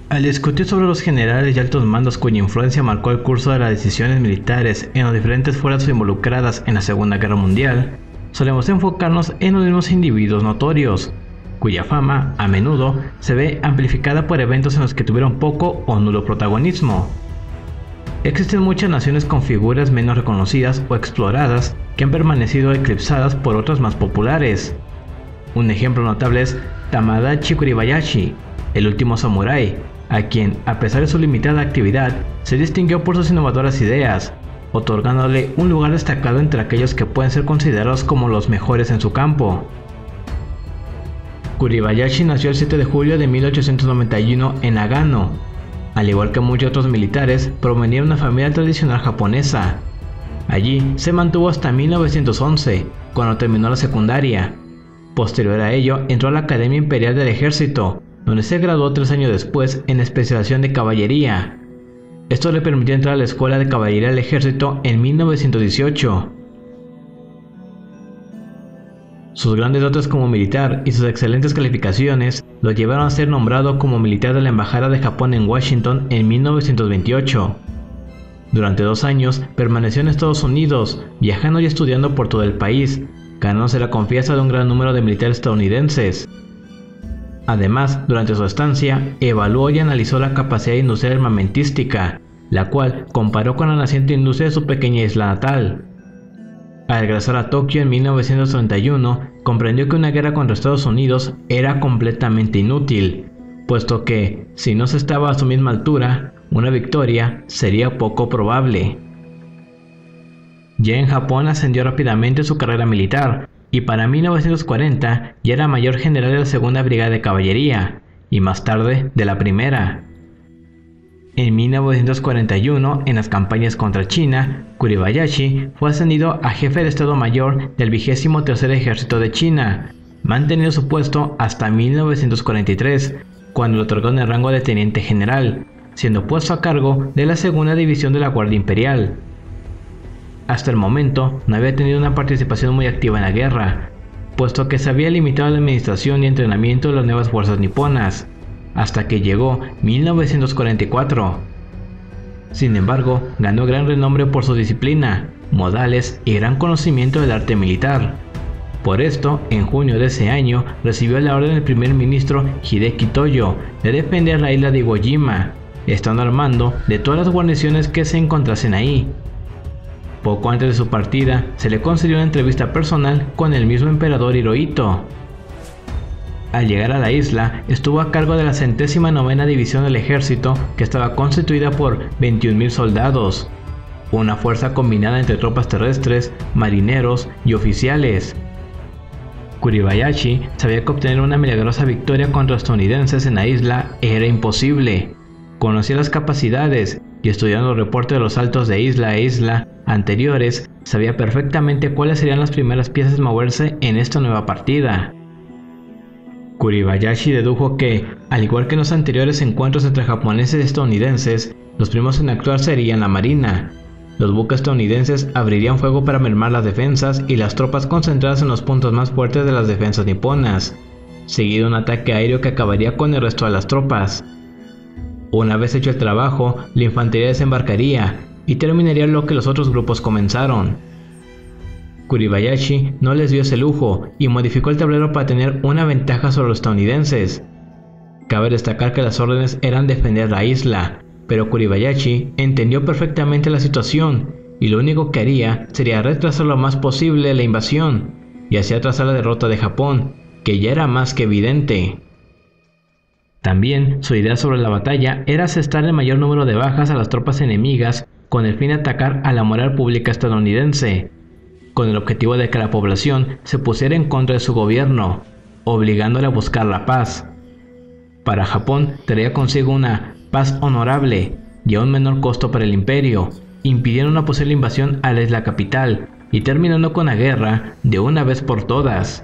Al discutir sobre los generales y altos mandos cuya influencia marcó el curso de las decisiones militares en las diferentes fuerzas involucradas en la Segunda Guerra Mundial, solemos enfocarnos en los mismos individuos notorios, cuya fama, a menudo, se ve amplificada por eventos en los que tuvieron poco o nulo protagonismo. Existen muchas naciones con figuras menos reconocidas o exploradas que han permanecido eclipsadas por otras más populares. Un ejemplo notable es Tamadachi Kuribayashi, el último samurái, a quien, a pesar de su limitada actividad, se distinguió por sus innovadoras ideas, otorgándole un lugar destacado entre aquellos que pueden ser considerados como los mejores en su campo. Kuribayashi nació el 7 de julio de 1891 en Nagano. Al igual que muchos otros militares, provenía de una familia tradicional japonesa. Allí se mantuvo hasta 1911, cuando terminó la secundaria. Posterior a ello, entró a la Academia Imperial del Ejército, donde se graduó 3 años después en especialización de caballería. Esto le permitió entrar a la Escuela de Caballería del Ejército en 1918. Sus grandes dotes como militar y sus excelentes calificaciones lo llevaron a ser nombrado como militar de la Embajada de Japón en Washington en 1928. Durante 2 años permaneció en Estados Unidos, viajando y estudiando por todo el país, ganándose la confianza de un gran número de militares estadounidenses. Además, durante su estancia, evaluó y analizó la capacidad industrial armamentística, la cual comparó con la naciente industria de su pequeña isla natal. Al regresar a Tokio en 1931, comprendió que una guerra contra Estados Unidos era completamente inútil, puesto que, si no se estaba a su misma altura, una victoria sería poco probable. Ya en Japón ascendió rápidamente su carrera militar, y para 1940 ya era mayor general de la Segunda Brigada de Caballería, y más tarde de la Primera. En 1941, en las campañas contra China, Kuribayashi fue ascendido a jefe de Estado Mayor del 23º Ejército de China, manteniendo su puesto hasta 1943, cuando le otorgaron el rango de teniente general, siendo puesto a cargo de la Segunda División de la Guardia Imperial. Hasta el momento no había tenido una participación muy activa en la guerra, puesto que se había limitado a la administración y entrenamiento de las nuevas fuerzas niponas, hasta que llegó 1944. Sin embargo, ganó gran renombre por su disciplina, modales y gran conocimiento del arte militar. Por esto, en junio de ese año, recibió la orden del primer ministro Hideki Toyo de defender la isla de Iwo Jima, estando al mando de todas las guarniciones que se encontrasen ahí. Poco antes de su partida, se le concedió una entrevista personal con el mismo emperador Hirohito. Al llegar a la isla, estuvo a cargo de la 109ª División del Ejército, que estaba constituida por 21.000 soldados, una fuerza combinada entre tropas terrestres, marineros y oficiales. Kuribayashi sabía que obtener una milagrosa victoria contra los estadounidenses en la isla era imposible. Conocía las capacidades y, estudiando los reportes de los saltos de isla a isla anteriores, sabía perfectamente cuáles serían las primeras piezas a moverse en esta nueva partida. Kuribayashi dedujo que, al igual que en los anteriores encuentros entre japoneses y estadounidenses, los primeros en actuar serían la marina. Los buques estadounidenses abrirían fuego para mermar las defensas y las tropas concentradas en los puntos más fuertes de las defensas niponas, seguido un ataque aéreo que acabaría con el resto de las tropas. Una vez hecho el trabajo, la infantería desembarcaría y terminaría lo que los otros grupos comenzaron. Kuribayashi no les dio ese lujo y modificó el tablero para tener una ventaja sobre los estadounidenses. Cabe destacar que las órdenes eran defender la isla, pero Kuribayashi entendió perfectamente la situación y lo único que haría sería retrasar lo más posible la invasión y así atrasar la derrota de Japón, que ya era más que evidente. También su idea sobre la batalla era asestar el mayor número de bajas a las tropas enemigas con el fin de atacar a la moral pública estadounidense, con el objetivo de que la población se pusiera en contra de su gobierno, obligándole a buscar la paz. Para Japón traía consigo una paz honorable y a un menor costo para el imperio, impidiendo una posible invasión a la isla capital y terminando con la guerra de una vez por todas.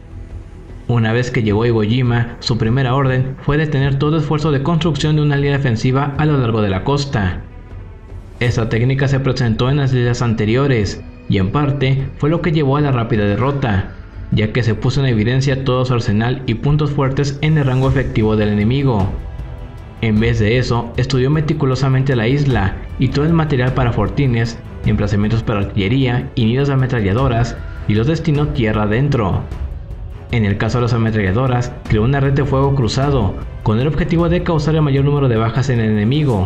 Una vez que llegó a Iwo Jima, su primera orden fue detener todo esfuerzo de construcción de una línea defensiva a lo largo de la costa. Esta técnica se presentó en las islas anteriores, y en parte fue lo que llevó a la rápida derrota, ya que se puso en evidencia todo su arsenal y puntos fuertes en el rango efectivo del enemigo. En vez de eso, estudió meticulosamente la isla y todo el material para fortines, emplazamientos para artillería y nidos de ametralladoras, y los destinó tierra adentro. En el caso de las ametralladoras, creó una red de fuego cruzado, con el objetivo de causar el mayor número de bajas en el enemigo.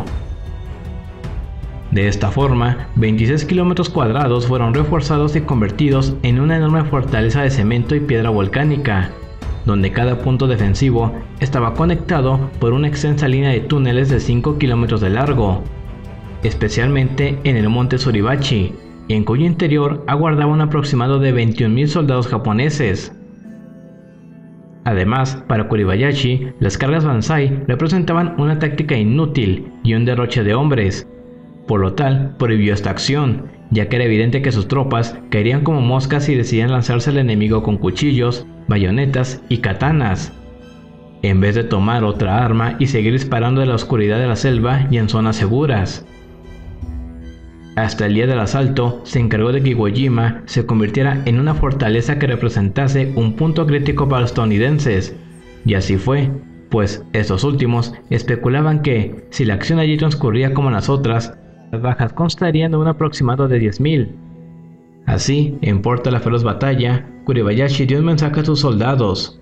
De esta forma, 26 kilómetros cuadrados fueron reforzados y convertidos en una enorme fortaleza de cemento y piedra volcánica, donde cada punto defensivo estaba conectado por una extensa línea de túneles de 5 kilómetros de largo, especialmente en el monte Suribachi, en cuyo interior aguardaba un aproximado de 21.000 soldados japoneses. Además, para Kuribayashi, las cargas Banzai representaban una táctica inútil y un derroche de hombres. Por lo tal, prohibió esta acción, ya que era evidente que sus tropas caerían como moscas si decidían lanzarse al enemigo con cuchillos, bayonetas y katanas, en vez de tomar otra arma y seguir disparando en la oscuridad de la selva y en zonas seguras. Hasta el día del asalto, se encargó de que Iwo Jima se convirtiera en una fortaleza que representase un punto crítico para los estadounidenses, y así fue, pues estos últimos especulaban que, si la acción allí transcurría como las otras, las bajas constarían de un aproximado de 10.000. Así, en Porta la feroz batalla, Kuribayashi dio un mensaje a sus soldados.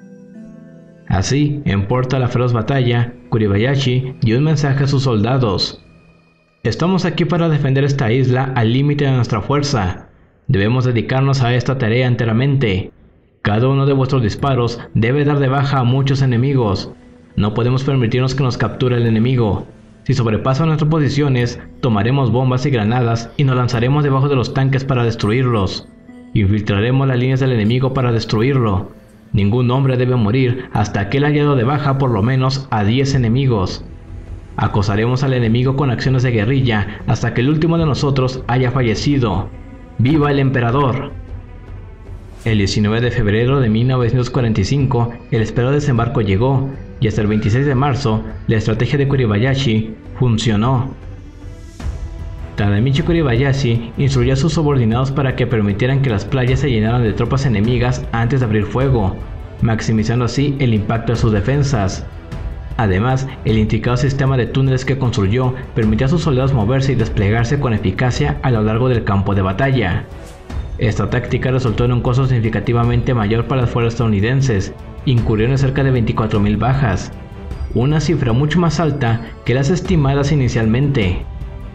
Estamos aquí para defender esta isla al límite de nuestra fuerza. Debemos dedicarnos a esta tarea enteramente. Cada uno de vuestros disparos debe dar de baja a muchos enemigos. No podemos permitirnos que nos capture el enemigo. Si sobrepasan nuestras posiciones, tomaremos bombas y granadas y nos lanzaremos debajo de los tanques para destruirlos. Infiltraremos las líneas del enemigo para destruirlo. Ningún hombre debe morir hasta que él haya dado de baja por lo menos a 10 enemigos. Acosaremos al enemigo con acciones de guerrilla hasta que el último de nosotros haya fallecido. ¡Viva el emperador! El 19 de febrero de 1945, el esperado desembarco llegó, y hasta el 26 de marzo, la estrategia de Kuribayashi funcionó. Tadamichi Kuribayashi instruyó a sus subordinados para que permitieran que las playas se llenaran de tropas enemigas antes de abrir fuego, maximizando así el impacto de sus defensas. Además, el intricado sistema de túneles que construyó permitía a sus soldados moverse y desplegarse con eficacia a lo largo del campo de batalla. Esta táctica resultó en un costo significativamente mayor para las fuerzas estadounidenses, incurriendo en cerca de 24.000 bajas, una cifra mucho más alta que las estimadas inicialmente.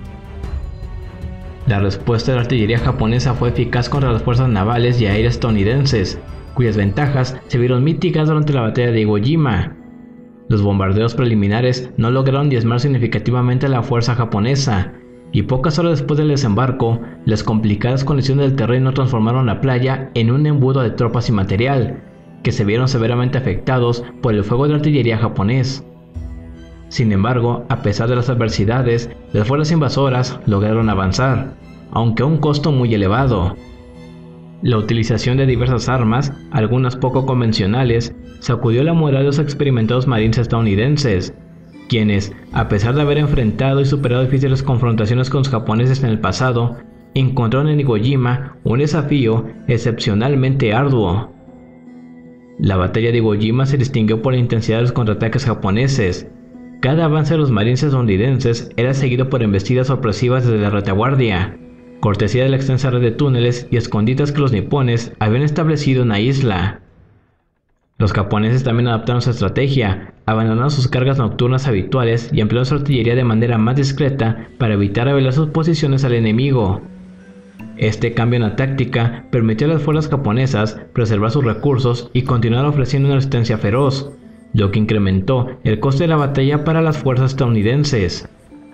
La respuesta de la artillería japonesa fue eficaz contra las fuerzas navales y aéreas estadounidenses, cuyas ventajas se vieron mitigadas durante la batalla de Iwo Jima. Los bombardeos preliminares no lograron diezmar significativamente a la fuerza japonesa, y pocas horas después del desembarco, las complicadas condiciones del terreno transformaron la playa en un embudo de tropas y material, que se vieron severamente afectados por el fuego de artillería japonés. Sin embargo, a pesar de las adversidades, las fuerzas invasoras lograron avanzar, aunque a un costo muy elevado. La utilización de diversas armas, algunas poco convencionales, sacudió la moral de los experimentados marines estadounidenses, quienes, a pesar de haber enfrentado y superado difíciles confrontaciones con los japoneses en el pasado, encontraron en Iwo Jima un desafío excepcionalmente arduo. La batalla de Iwo Jima se distinguió por la intensidad de los contraataques japoneses. Cada avance de los marines estadounidenses era seguido por embestidas sorpresivas desde la retaguardia, cortesía de la extensa red de túneles y escondites que los nipones habían establecido en la isla. Los japoneses también adaptaron su estrategia, abandonando sus cargas nocturnas habituales y empleando su artillería de manera más discreta para evitar revelar sus posiciones al enemigo. Este cambio en la táctica permitió a las fuerzas japonesas preservar sus recursos y continuar ofreciendo una resistencia feroz, lo que incrementó el coste de la batalla para las fuerzas estadounidenses.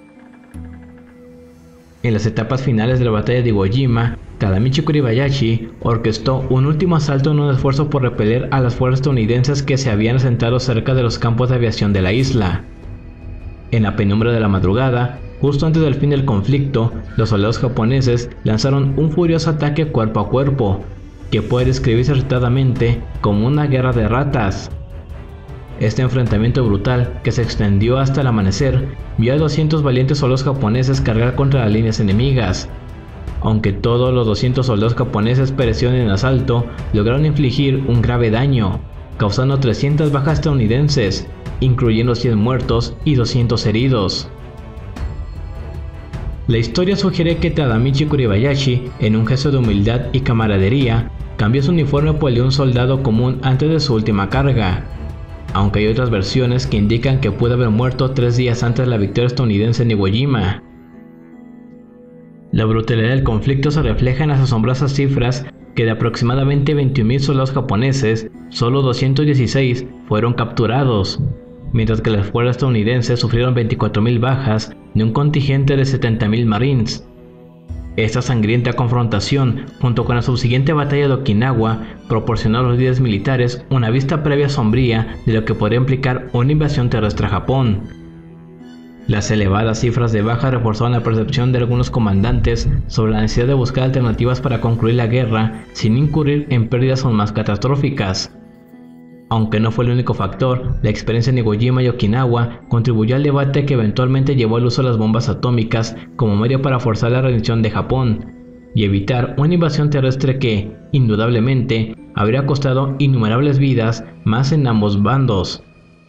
En las etapas finales de la batalla de Iwo Jima, Tadamichi Kuribayashi orquestó un último asalto en un esfuerzo por repeler a las fuerzas estadounidenses que se habían asentado cerca de los campos de aviación de la isla. En la penumbra de la madrugada, justo antes del fin del conflicto, los soldados japoneses lanzaron un furioso ataque cuerpo a cuerpo, que puede describirse acertadamente como una guerra de ratas. Este enfrentamiento brutal, que se extendió hasta el amanecer, vio a 200 valientes soldados japoneses cargar contra las líneas enemigas. Aunque todos los 200 soldados japoneses perecieron en el asalto, lograron infligir un grave daño, causando 300 bajas estadounidenses incluyendo 100 muertos y 200 heridos. La historia sugiere que Tadamichi Kuribayashi, en un gesto de humildad y camaradería, cambió su uniforme por el de un soldado común antes de su última carga, aunque hay otras versiones que indican que pudo haber muerto 3 días antes de la victoria estadounidense en Iwo Jima. La brutalidad del conflicto se refleja en las asombrosas cifras que de aproximadamente 21.000 soldados japoneses, solo 216 fueron capturados, mientras que las fuerzas estadounidenses sufrieron 24.000 bajas de un contingente de 70.000 marines. Esta sangrienta confrontación, junto con la subsiguiente batalla de Okinawa, proporcionó a los líderes militares una vista previa sombría de lo que podría implicar una invasión terrestre a Japón. Las elevadas cifras de bajas reforzaron la percepción de algunos comandantes sobre la necesidad de buscar alternativas para concluir la guerra sin incurrir en pérdidas aún más catastróficas. Aunque no fue el único factor, la experiencia en Iwo Jima y Okinawa contribuyó al debate que eventualmente llevó al uso de las bombas atómicas como medio para forzar la rendición de Japón y evitar una invasión terrestre que, indudablemente, habría costado innumerables vidas más en ambos bandos.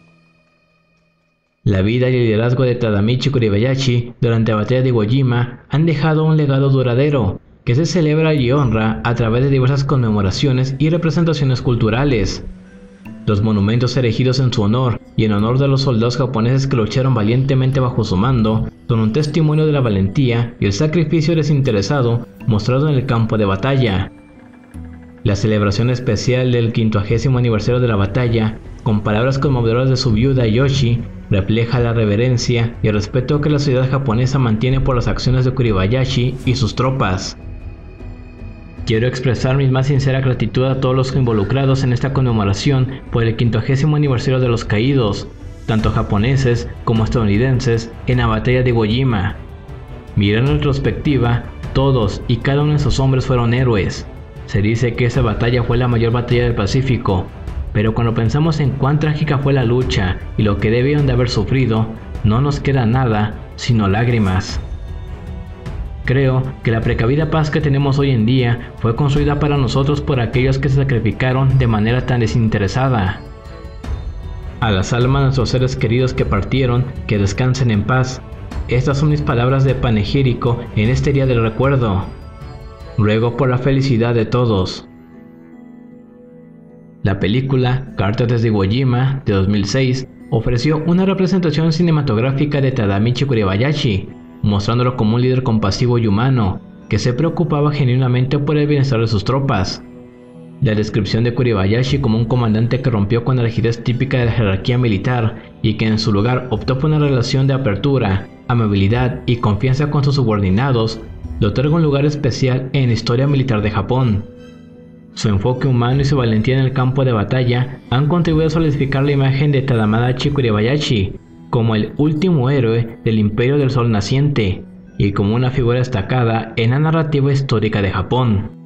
La vida y el liderazgo de Tadamichi Kuribayashi durante la batalla de Iwo Jima han dejado un legado duradero, que se celebra y honra a través de diversas conmemoraciones y representaciones culturales. Los monumentos erigidos en su honor y en honor de los soldados japoneses que lucharon valientemente bajo su mando son un testimonio de la valentía y el sacrificio desinteresado mostrado en el campo de batalla. La celebración especial del 50º aniversario de la batalla, con palabras conmovedoras de su viuda Yoshi, refleja la reverencia y el respeto que la sociedad japonesa mantiene por las acciones de Kuribayashi y sus tropas. Quiero expresar mi más sincera gratitud a todos los involucrados en esta conmemoración por el 50º aniversario de los caídos, tanto japoneses como estadounidenses, en la batalla de Iwo Jima. Mirando en retrospectiva, todos y cada uno de esos hombres fueron héroes. Se dice que esa batalla fue la mayor batalla del Pacífico, pero cuando pensamos en cuán trágica fue la lucha y lo que debieron de haber sufrido, no nos queda nada sino lágrimas. Creo que la precavida paz que tenemos hoy en día fue construida para nosotros por aquellos que se sacrificaron de manera tan desinteresada. A las almas de nuestros seres queridos que partieron, que descansen en paz. Estas son mis palabras de panegírico en este día del recuerdo. Ruego por la felicidad de todos. La película Cartas desde Iwo Jima de 2006 ofreció una representación cinematográfica de Tadamichi Kuribayashi, mostrándolo como un líder compasivo y humano, que se preocupaba genuinamente por el bienestar de sus tropas. La descripción de Kuribayashi como un comandante que rompió con la rigidez típica de la jerarquía militar y que en su lugar optó por una relación de apertura, amabilidad y confianza con sus subordinados, le otorga un lugar especial en la historia militar de Japón. Su enfoque humano y su valentía en el campo de batalla han contribuido a solidificar la imagen de Tadamichi Kuribayashi como el último héroe del Imperio del Sol Naciente y como una figura destacada en la narrativa histórica de Japón.